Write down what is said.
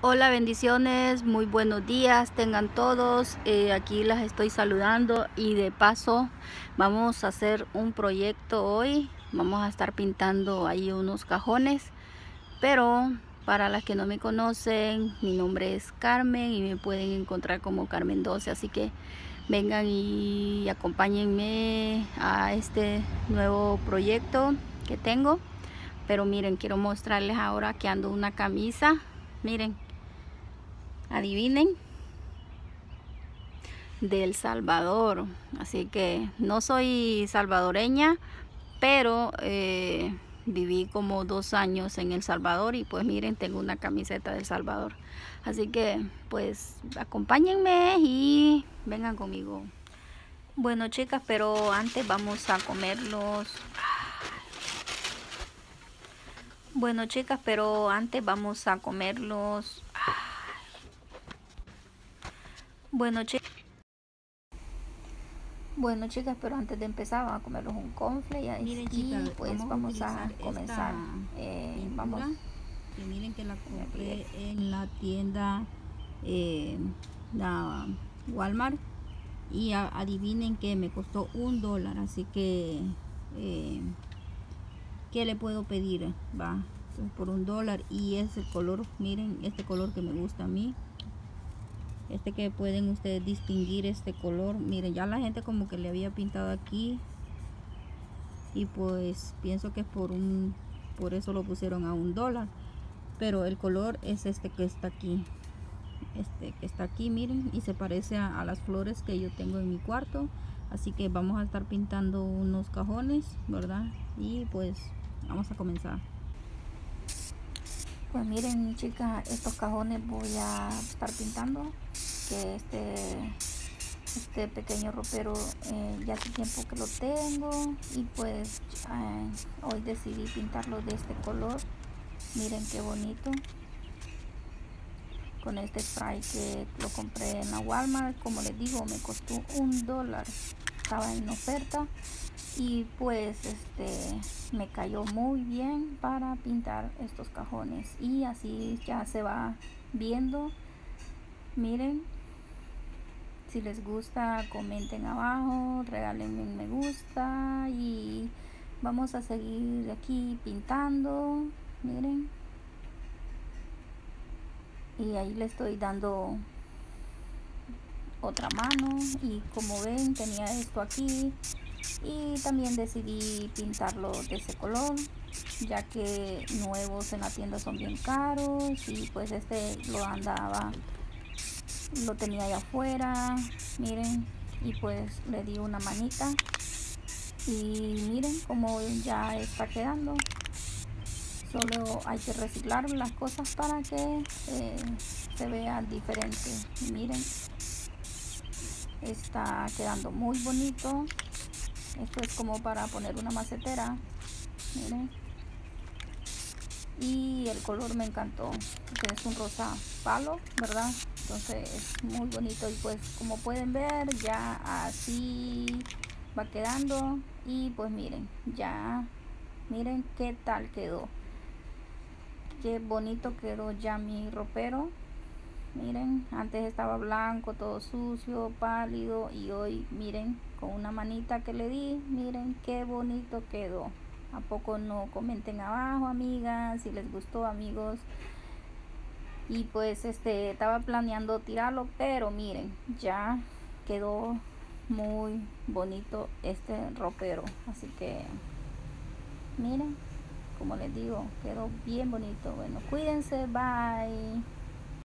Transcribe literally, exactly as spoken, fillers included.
Hola, bendiciones, muy buenos días tengan todos. Eh, aquí las estoy saludando y de paso vamos a hacer un proyecto hoy. Vamos a estar pintando ahí unos cajones, pero para las que no me conocen, mi nombre es Carmen y me pueden encontrar como Carmen doce, así que vengan y acompáñenme a este nuevo proyecto que tengo. Pero miren, quiero mostrarles ahora que ando una camisa. Miren, adivinen, de El Salvador. Así que no soy salvadoreña, pero eh, viví como dos años en El Salvador y pues miren, tengo una camiseta de El Salvador. Así que pues acompáñenme y vengan conmigo. Bueno, chicas, pero antes vamos a comerlos. Bueno, chicas, pero antes vamos a comerlos. Bueno, chicas. Bueno, chicas, pero antes de empezar vamos a comerlos un cornflake. Miren, y chicas, pues vamos, vamos a, a comenzar. Eh, Eh, vamos. vamos. Que miren que la compré en la tienda eh, la Walmart y a, adivinen que me costó un dólar, así que eh, ¿qué le puedo pedir? Va, pues por un dólar y es el color, miren este color que me gusta a mí. Este que pueden ustedes distinguir este color. Miren, ya la gente como que le había pintado aquí y pues pienso que es por un por eso lo pusieron a un dólar, pero el color es este que está aquí, este que está aquí, miren, y se parece a, a las flores que yo tengo en mi cuarto. Así que vamos a estar pintando unos cajones, verdad, y pues vamos a comenzar. Pues miren, chicas, estos cajones voy a estar pintando. Que este este pequeño ropero eh, ya hace tiempo que lo tengo y pues eh, hoy decidí pintarlo de este color. Miren qué bonito, con este spray que lo compré en la Walmart. Como les digo, me costó un dólar, estaba en oferta y pues este me cayó muy bien para pintar estos cajones. Y así ya se va viendo. Miren, si les gusta, comenten abajo, regálenme un me gusta y vamos a seguir aquí pintando. Miren, y ahí le estoy dando otra mano y como ven tenía esto aquí y también decidí pintarlo de ese color, ya que nuevos en la tienda son bien caros y pues este lo andaba lo tenía allá afuera. Miren, y pues le di una manita y miren cómo ya está quedando. Solo hay que reciclar las cosas para que eh, se vea diferente. Miren, está quedando muy bonito. Esto es como para poner una macetera. Miren, y el color me encantó, que es un rosa palo, verdad, entonces es muy bonito. Y pues como pueden ver ya así va quedando y pues miren, ya miren qué tal quedó, qué bonito quedó ya mi ropero. Miren, antes estaba blanco, todo sucio, pálido, y hoy miren, con una manita que le di, miren qué bonito quedó. ¿A poco no? Comenten abajo, amigas, si les gustó, amigos. Y pues este estaba planeando tirarlo, pero miren, ya quedó muy bonito este ropero. Así que miren, como les digo, quedó bien bonito. Bueno, cuídense, bye.